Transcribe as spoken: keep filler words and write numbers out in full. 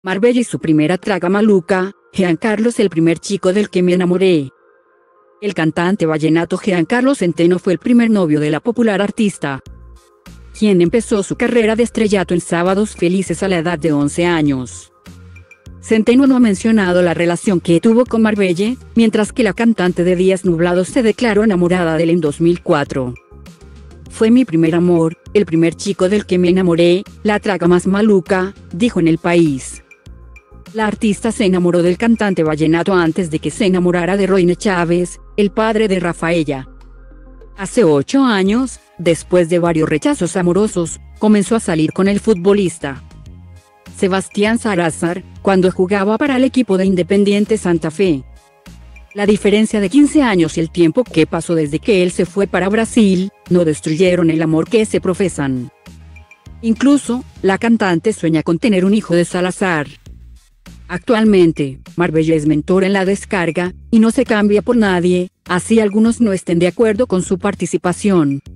Marbella y su primera traga maluca, Giancarlo es el primer chico del que me enamoré. El cantante vallenato Giancarlo Centeno fue el primer novio de la popular artista, quien empezó su carrera de estrellato en Sábados Felices a la edad de once años. Centeno no ha mencionado la relación que tuvo con Marbella, mientras que la cantante de Días Nublados se declaró enamorada de él en dos mil cuatro. Fue mi primer amor, el primer chico del que me enamoré, la traga más maluca, dijo en El País. La artista se enamoró del cantante vallenato antes de que se enamorara de Roine Chávez, el padre de Rafaela. Hace ocho años, después de varios rechazos amorosos, comenzó a salir con el futbolista Sebastián Salazar, cuando jugaba para el equipo de Independiente Santa Fe. La diferencia de quince años y el tiempo que pasó desde que él se fue para Brasil, no destruyeron el amor que se profesan. Incluso, la cantante sueña con tener un hijo de Salazar. Actualmente, Marbella es mentor en La Descarga, y no se cambia por nadie, así algunos no estén de acuerdo con su participación.